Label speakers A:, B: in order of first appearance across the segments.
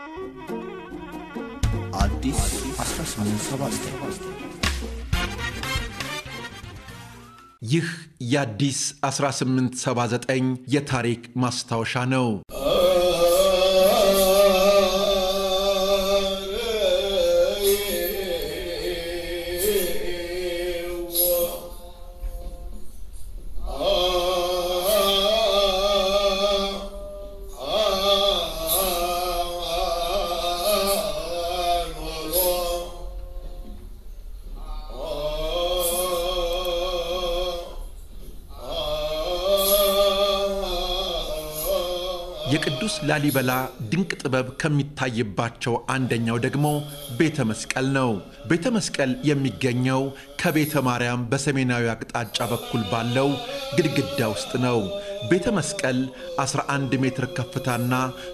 A: አዲስ 1879
B: ይህ የአዲስ 1879 የታሪክ ማስታወሻ ነው። የቅዱስ ላሊበላ ድንቅ ጥበብ ከሚታይባቸው አንደኛው ደግሞ ቤተ መስቀል ነው። ቤተ መስቀል የሚገኘው ከቤተ ማርያም በሰሜናዊ አቅጣጫ በኩል ባለው ግድግዳ ውስጥ ነው። ቤተ መስቀል 11 ሜትር ከፍታና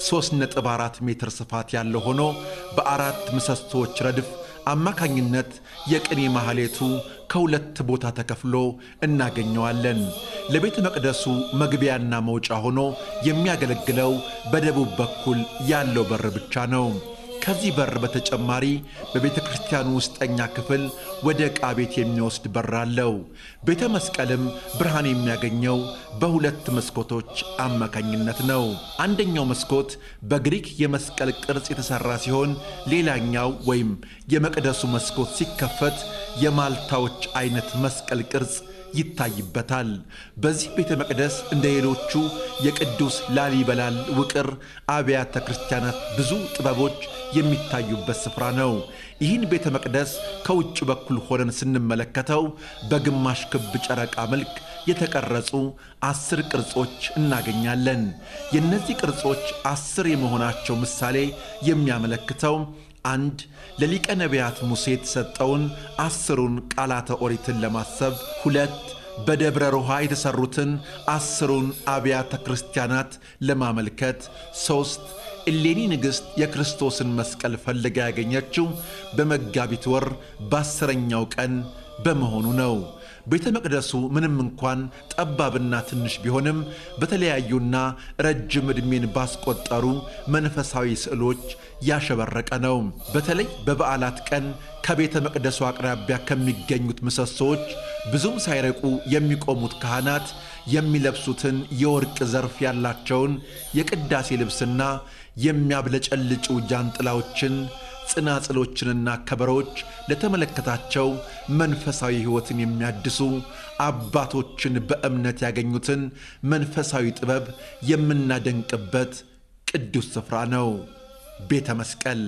B: 3.4 ሜትር ስፋት ያለው ሆኖ በአራት ምሰሶዎች ረድፍ አማካኝነት የቅኔ ማህሌቱ ከሁለት ቦታ ተከፍሎ እናገኘዋለን። ለቤተ መቅደሱ መግቢያና መውጫ ሆኖ የሚያገለግለው በደቡብ በኩል ያለው በር ብቻ ነው። ከዚህ በር በተጨማሪ በቤተ ክርስቲያኑ ውስጠኛ ክፍል ወደ ዕቃ ቤት የሚወስድ በር አለው። ቤተ መስቀልም ብርሃን የሚያገኘው በሁለት መስኮቶች አማካኝነት ነው። አንደኛው መስኮት በግሪክ የመስቀል ቅርጽ የተሰራ ሲሆን ሌላኛው ወይም የመቅደሱ መስኮት ሲከፈት የማልታዎች አይነት መስቀል ቅርጽ ይታይበታል። በዚህ ቤተ መቅደስ እንደ ሌሎቹ የቅዱስ ላሊበላል ውቅር አብያተ ክርስቲያናት ብዙ ጥበቦች የሚታዩበት ስፍራ ነው። ይህን ቤተ መቅደስ ከውጭ በኩል ሆነን ስንመለከተው በግማሽ ክብ ጨረቃ መልክ የተቀረጹ 10 ቅርጾች እናገኛለን። የእነዚህ ቅርጾች 10 የመሆናቸው ምሳሌ የሚያመለክተው አንድ ለሊቀ ነቢያት ሙሴ የተሰጠውን 10ሩን ቃላተ ኦሪትን ለማሰብ፣ 2 በደብረ ሮሃ የተሰሩትን 10ሩን አብያተ ክርስቲያናት ለማመልከት፣ 3 እሌኒ ንግሥት የክርስቶስን መስቀል ፈልጋ ያገኘችው በመጋቢት ወር በ10ኛው ቀን በመሆኑ ነው። ቤተ መቅደሱ ምንም እንኳን ጠባብና ትንሽ ቢሆንም በተለያዩና ረጅም ዕድሜን ባስቆጠሩ መንፈሳዊ ስዕሎች ያሸበረቀ ነው። በተለይ በበዓላት ቀን ከቤተ መቅደሱ አቅራቢያ ከሚገኙት ምሰሶዎች ብዙም ሳይርቁ የሚቆሙት ካህናት የሚለብሱትን የወርቅ ዘርፍ ያላቸውን የቅዳሴ ልብስና የሚያብለጨልጩ ጃንጥላዎችን፣ ጽናጽሎችንና ከበሮች ለተመለከታቸው መንፈሳዊ ሕይወትን የሚያድሱ አባቶችን በእምነት ያገኙትን መንፈሳዊ ጥበብ የምናደንቅበት ቅዱስ ስፍራ ነው ቤተ መስቀል።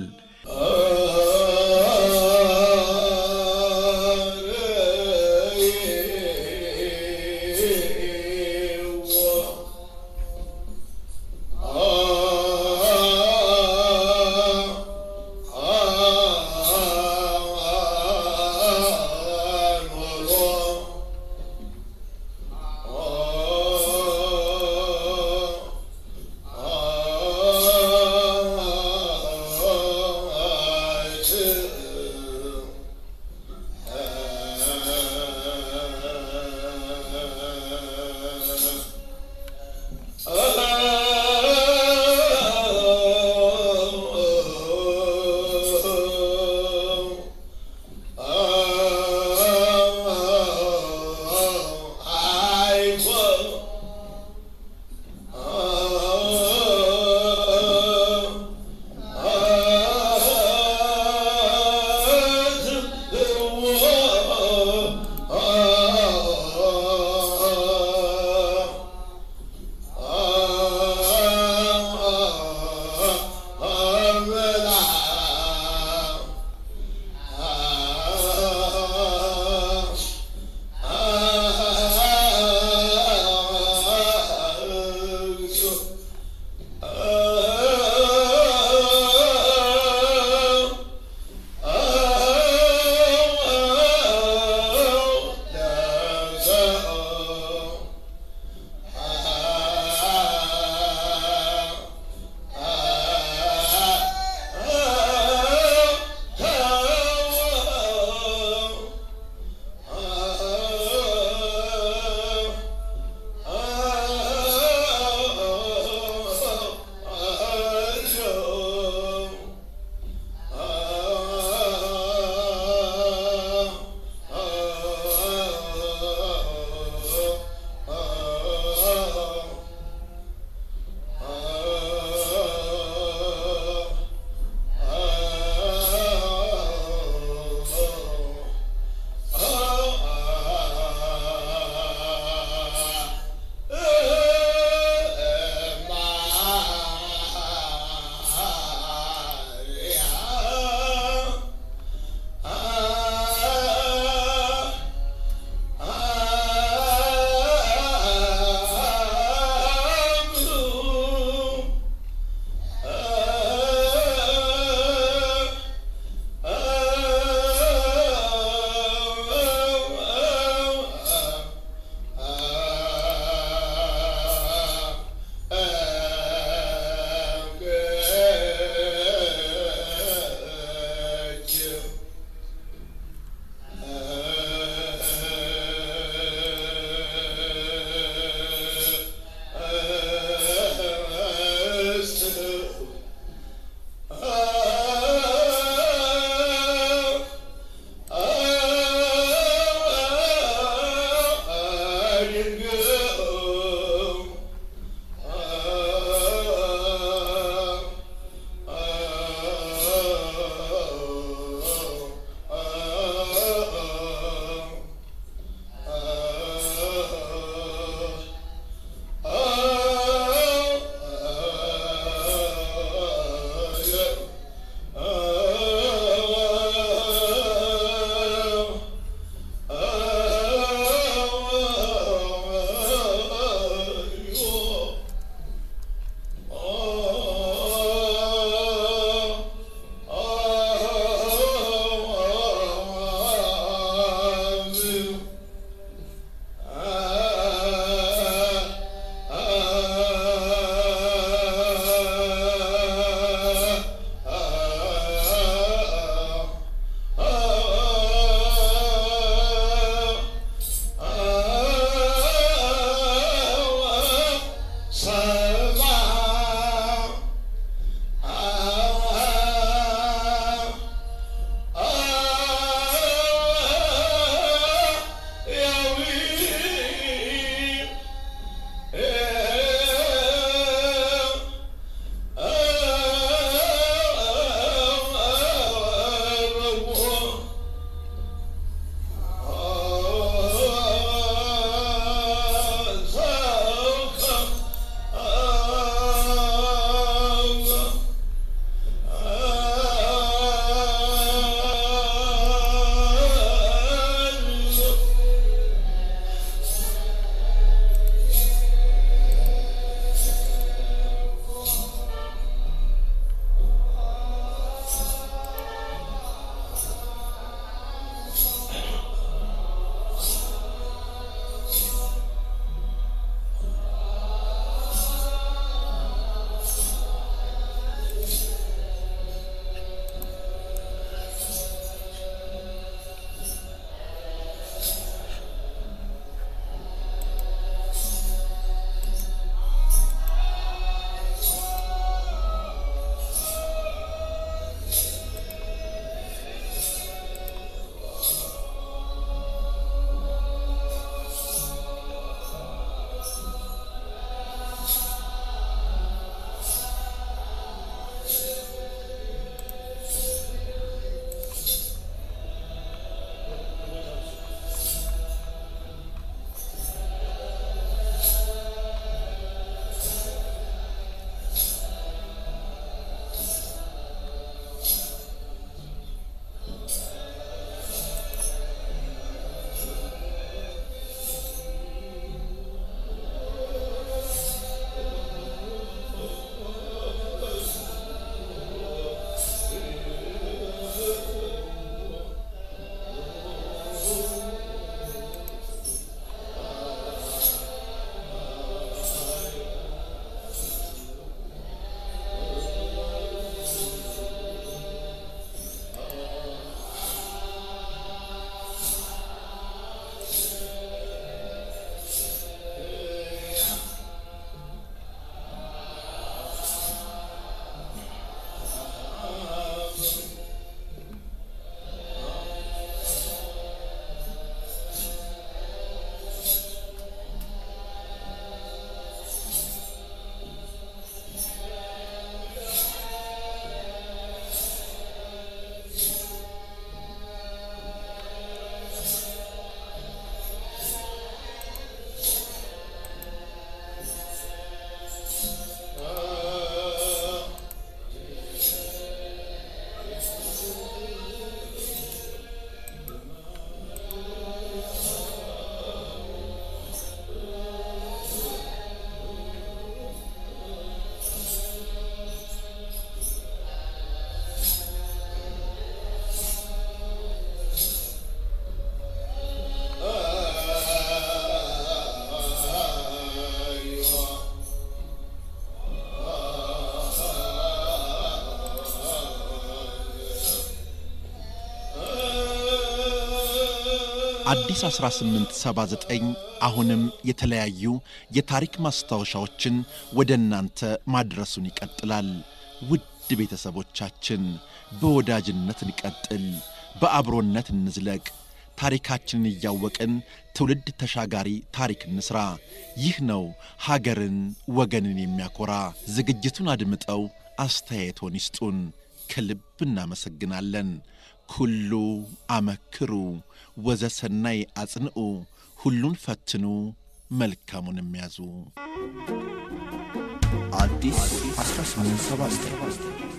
B: አዲስ 1879 አሁንም የተለያዩ የታሪክ ማስታወሻዎችን ወደ እናንተ ማድረሱን ይቀጥላል። ውድ ቤተሰቦቻችን በወዳጅነት እንቀጥል፣ በአብሮነት እንዝለቅ። ታሪካችንን እያወቅን ትውልድ ተሻጋሪ ታሪክ እንስራ። ይህ ነው ሀገርን ወገንን የሚያኮራ። ዝግጅቱን አድምጠው አስተያየቶን ይስጡን። ከልብ እናመሰግናለን። ኩሉ አመክሩ ወዘሰናይ አጽንዑ፣ ሁሉን ፈትኑ መልካሙን የሚያዙ።
A: አዲስ 1879